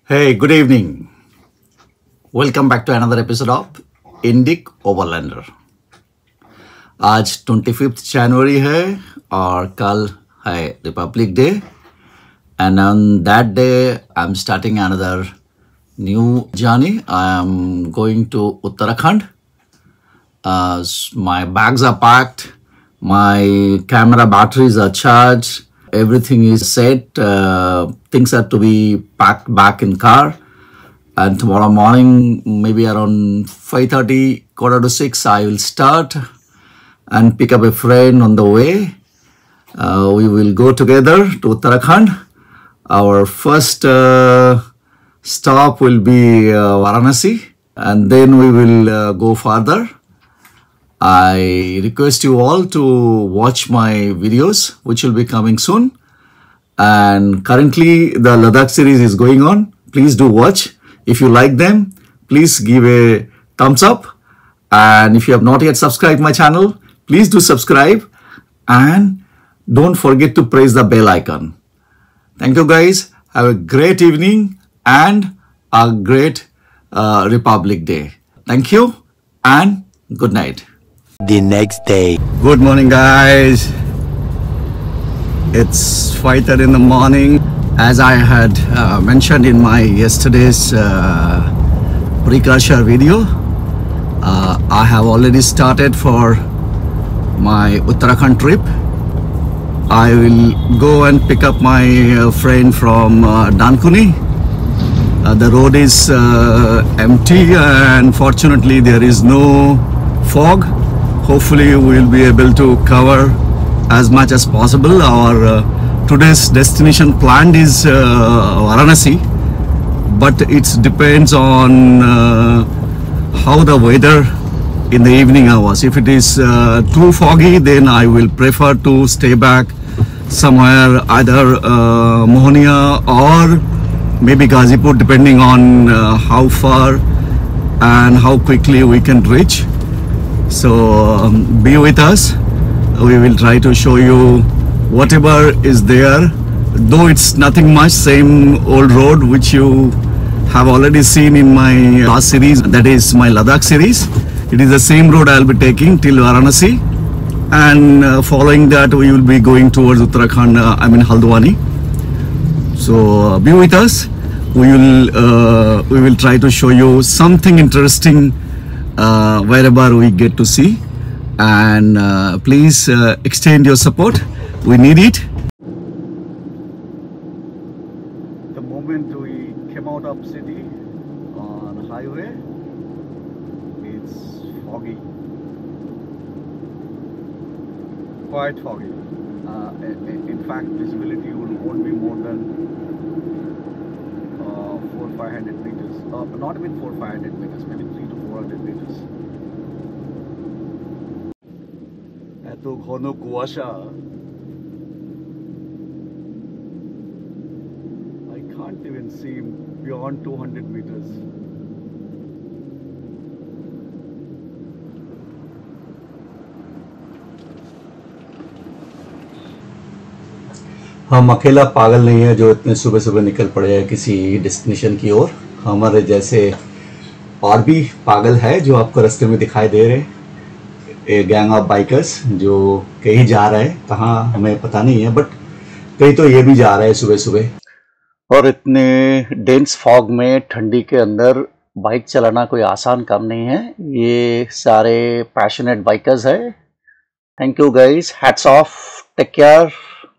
Hey, good evening. Welcome back to another episode of Indic Overlander. आज 25th जनवरी है और कल है republic day and on that day I'm starting another new journey. I am going to Uttarakhand. My bags are packed, my camera batteries are charged, everything is set, things are to be packed back in car. And tomorrow morning, maybe around 5:30, 5:45, I will start and pick up a friend on the way. We will go together to Uttarakhand. Our first stop will be Varanasi, and then we will go further. I request you all to watch my videos, which will be coming soon. And currently, the Ladakh series is going on. Please do watch. If you like them, please give a thumbs up. And if you have not yet subscribed my channel, please do subscribe. And don't forget to press the bell icon. Thank you guys. Have a great evening and a great Republic Day. Thank you and good night. The next day. Good morning, guys. It's 5:30 in the morning. As I had mentioned in my yesterday's precursor video, I have already started for my Uttarakhand trip. I will go and pick up my friend from Dankuni. The road is empty and fortunately there is no fog. Hopefully we will be able to cover as much as possible. Our today's destination planned is Varanasi, but it depends on how the weather in the evening hours. If it is too foggy, then I will prefer to stay back somewhere either Mohonia or maybe Ghazipur, depending on how far and how quickly we can reach. So be with us. We will try to show you whatever is there, though it's nothing much, same old road which you have already seen in my last series, that is my Ladakh series. It is the same road I'll be taking till Varanasi, and following that we will be going towards Uttarakhand, Haldwani. So be with us. We will try to show you something interesting wherever we get to see, and please extend your support. We need it. The moment we came out of city on highway, it's foggy, quite foggy. In fact, visibility won't be more than 400-500 meters. Not even 400-500 meters, maybe 300 to 400 meters. এত ঘন কুয়াশা, I can't even see beyond 200 meters. हम अकेला पागल नहीं है जो इतने सुबह सुबह निकल पड़े हैं किसी डेस्टिनेशन की ओर। हमारे जैसे और भी पागल है जो आपको रास्ते में दिखाई दे रहे हैं। ए गैंग ऑफ बाइकर्स जो कहीं जा रहे हैं, कहाँ हमें पता नहीं है, बट कहीं तो ये भी जा रहे हैं सुबह सुबह। और इतने डेंस फॉग में ठंडी के अंदर बाइक चलाना कोई आसान काम नहीं है। ये सारे पैशनेट बाइकर्स है। Thank you guys, hats off, take care.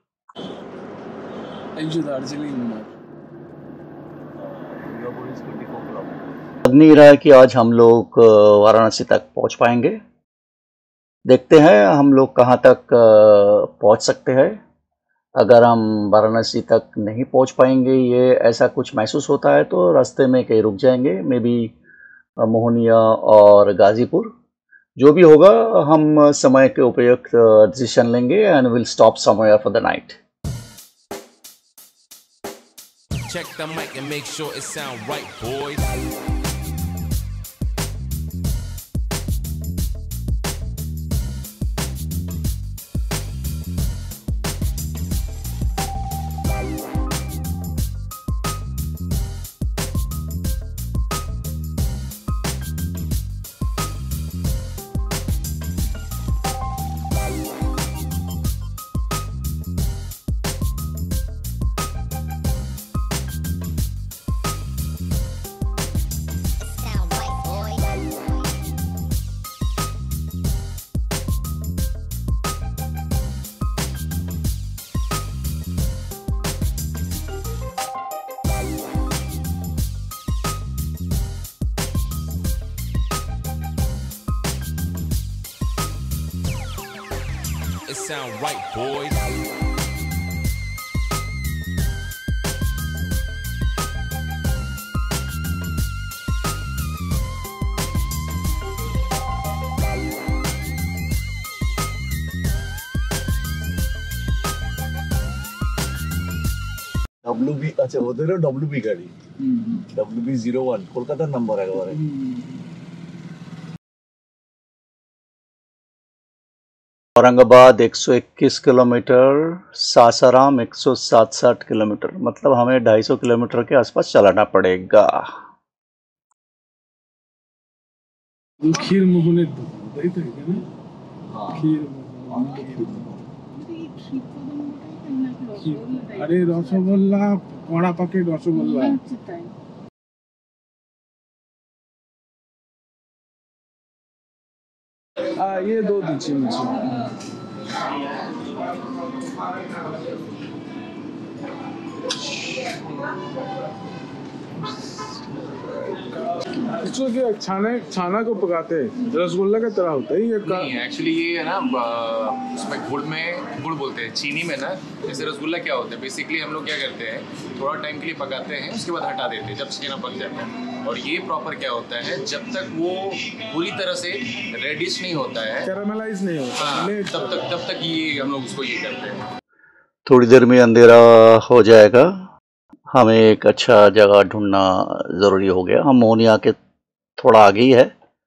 लग नहीं रहा है कि आज हम लोग वाराणसी तक पहुंच पाएंगे। देखते हैं हम लोग कहां तक पहुंच सकते हैं। अगर हम वाराणसी तक नहीं पहुंच पाएंगे, ये ऐसा कुछ महसूस होता है, तो रास्ते में कहीं रुक जाएंगे, मे बी मोहनिया और गाजीपुर। जो भी होगा हम समय के उपयुक्त डिसीजन लेंगे and will stop somewhere for the night. Check the mic and make sure it sound right, boys. it sound right, boys. WB আচ্ছা ওদেরও WB গাড়ি WB01 কলকাতার নাম্বার একেবারে औरंगाबाद 121 किलोमीटर, सासाराम 167 किलोमीटर, मतलब हमें 250 किलोमीटर के आसपास चलाना पड़ेगा। खीर मोहনের তাই তো এখানে खीर अरे रसगोल्ला कड़ा पैकेट रसगोल्ला ये दो दीजिए मुझे इसको क्या छाना को पकाते हैं रसगुल्ला का तरह होता है ये नहीं एक्चुअली ये है ना उसमें गुड़ बोलते हैं चीनी में ना जैसे रसगुल्ला क्या होता है बेसिकली हम लोग क्या करते हैं थोड़ा टाइम के लिए पकाते हैं उसके बाद हटा देते हैं जब छेना पक जाता है और ये प्रॉपर क्या होता है जब तक वो पूरी तरह से रेडिश नहीं होता है कैरामलाइज नहीं होता तब तक ये हम लोग उसको ये करते हैं। थोड़ी देर में अंधेरा हो जाएगा, हमें एक अच्छा जगह ढूंढना ज़रूरी हो गया। हम मोहनिया के थोड़ा आगे ही है,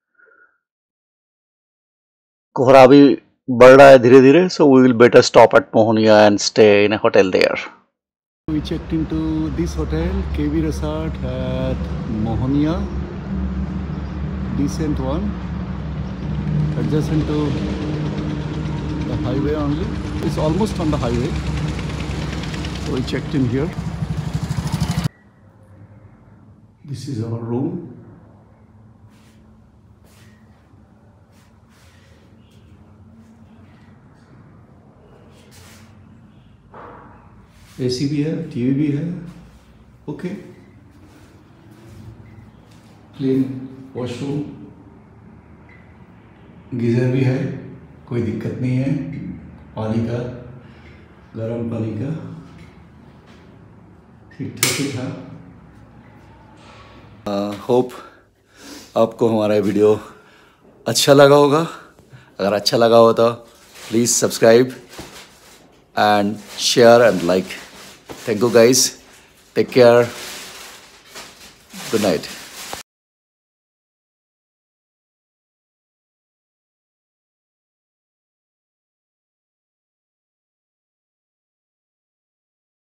कोहरा भी बढ़ रहा है धीरे धीरे, so we will better stop at Mohania and stay in a hotel there. We checked into this hotel, KB Resort at Mohonia, decent one, adjacent to the highway only. It's almost on the highway, so we checked in here. This is our room. AC भी है, TV भी है, okay. Clean washroom, geyser भी है, कोई दिक्कत नहीं है। पानी का, गर्म पानी का ठीक ठाक ही था। होप आपको हमारा वीडियो अच्छा लगा होगा। अगर अच्छा लगा हो तो please subscribe and share and like. Thank you guys. Take care. Good night.